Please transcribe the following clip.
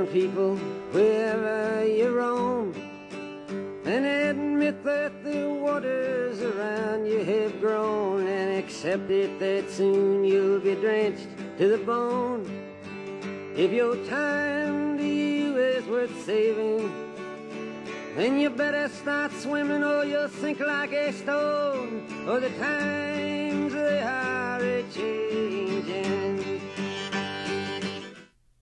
people, wherever you roam, and admit that the waters around you have grown, and accept it that soon you'll be drenched to the bone. If your time to you is worth saving, then you better start swimming or you'll sink like a stone, or the times they are a-changing.